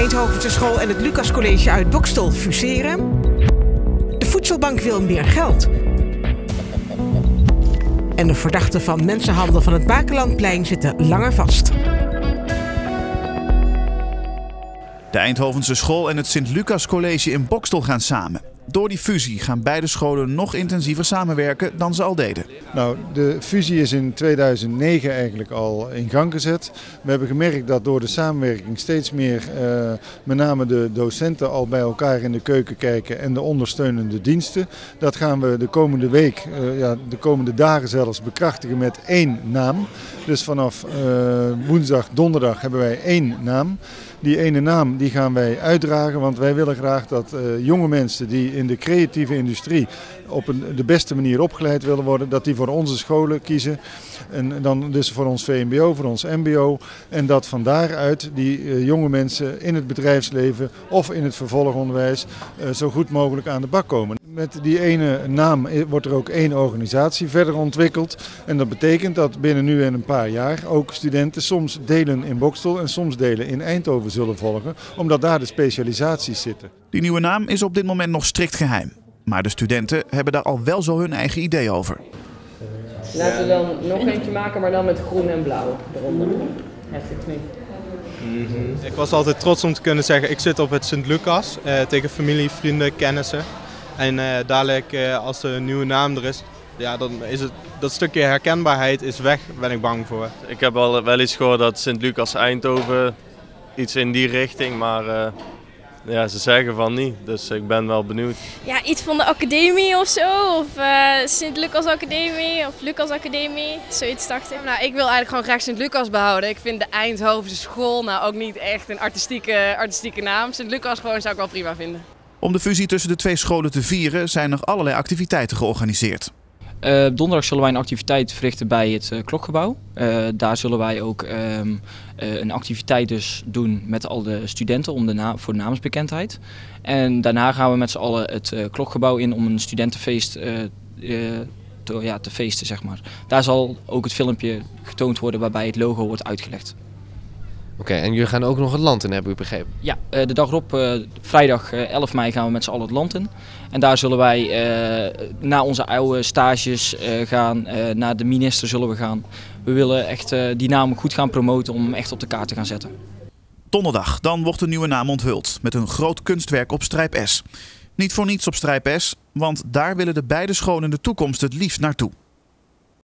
Eindhovense school en het Lucas College uit Boxtel fuseren. De voedselbank wil meer geld. En de verdachten van mensenhandel van het Bakelandplein zitten langer vast. De Eindhovense school en het Sint-Lucas College in Boxtel gaan samen. Door die fusie gaan beide scholen nog intensiever samenwerken dan ze al deden. Nou, de fusie is in 2009 eigenlijk al in gang gezet. We hebben gemerkt dat door de samenwerking steeds meer, met name de docenten, al bij elkaar in de keuken kijken en de ondersteunende diensten. Dat gaan we de komende week, de komende dagen zelfs, bekrachtigen met één naam. Dus vanaf woensdag, donderdag hebben wij één naam. Die ene naam die gaan wij uitdragen, want wij willen graag dat jonge mensen die in de creatieve industrie op de beste manier opgeleid willen worden, dat die voor onze scholen kiezen. En dan dus voor ons VMBO, voor ons MBO. En dat van daaruit die jonge mensen in het bedrijfsleven of in het vervolgonderwijs zo goed mogelijk aan de bak komen. Met die ene naam wordt er ook één organisatie verder ontwikkeld. En dat betekent dat binnen nu en een paar jaar ook studenten soms delen in Boxtel en soms delen in Eindhoven zullen volgen, omdat daar de specialisaties zitten. Die nieuwe naam is op dit moment nog strikt geheim. Maar de studenten hebben daar al wel zo hun eigen idee over. Laten we dan nog eentje maken, maar dan met groen en blauw eronder. Heftig nu. Ik was altijd trots om te kunnen zeggen, ik zit op het Sint-Lucas tegen familie, vrienden, kennissen. En dadelijk als er een nieuwe naam er is, ja, dan is het, dat stukje herkenbaarheid is weg, ben ik bang voor. Ik heb wel iets gehoord dat Sint-Lucas Eindhoven, iets in die richting, maar ja, ze zeggen van niet, dus ik ben wel benieuwd. Ja, iets van de academie of zo, of Sint-Lucas Academie of Lucas Academie, zoiets dacht ik. Nou, ik wil eigenlijk gewoon graag Sint-Lucas behouden. Ik vind de Eindhovense school nou ook niet echt een artistieke naam. Sint-Lucas gewoon zou ik wel prima vinden. Om de fusie tussen de twee scholen te vieren zijn er allerlei activiteiten georganiseerd. Donderdag zullen wij een activiteit verrichten bij het klokgebouw. Daar zullen wij ook een activiteit dus doen met al de studenten voor de namensbekendheid. En daarna gaan we met z'n allen het klokgebouw in om een studentenfeest te feesten, zeg maar. Daar zal ook het filmpje getoond worden waarbij het logo wordt uitgelegd. Oké, en jullie gaan ook nog het land in, heb ik begrepen? Ja, de dag erop, vrijdag 11 mei, gaan we met z'n allen het land in. En daar zullen wij naar onze oude stages gaan, naar de minister zullen we gaan. We willen echt die naam goed gaan promoten om hem echt op de kaart te gaan zetten. Donderdag, dan wordt de nieuwe naam onthuld met een groot kunstwerk op strijp S. Niet voor niets op strijp S, want daar willen de beide scholen in de toekomst het liefst naartoe.